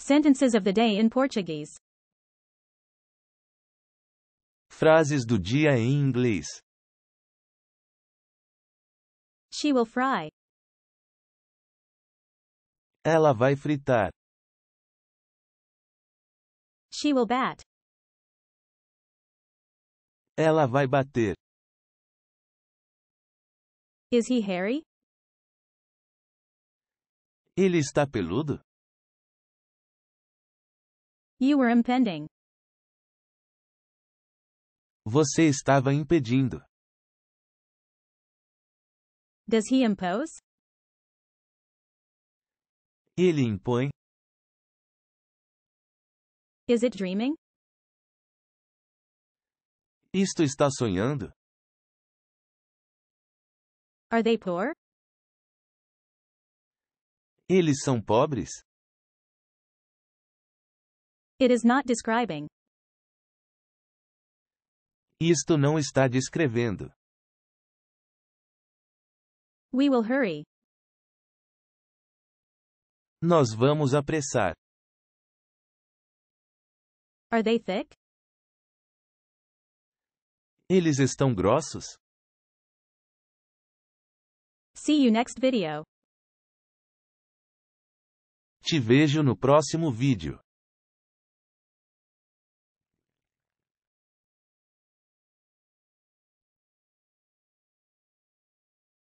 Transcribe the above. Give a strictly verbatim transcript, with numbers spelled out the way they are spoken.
Sentences of the day in Portuguese. Frases do dia em inglês. She will fry. Ela vai fritar. She will bat. Ela vai bater. Is he hairy? Ele está peludo? You were impending. Você estava impedindo. Does he impose? Ele impõe. Is it dreaming? Isto está sonhando? Are they poor? Eles são pobres? It is not describing. Isto não está descrevendo. We will hurry. Nós vamos apressar. Are they thick? Eles estão grossos? See you next video. Te vejo no próximo vídeo.